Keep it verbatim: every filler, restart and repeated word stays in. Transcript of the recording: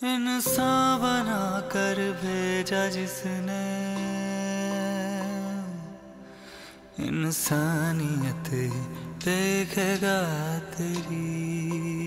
इंसान बना कर भेजा जिसने, इंसानियत देखेगा तेरी।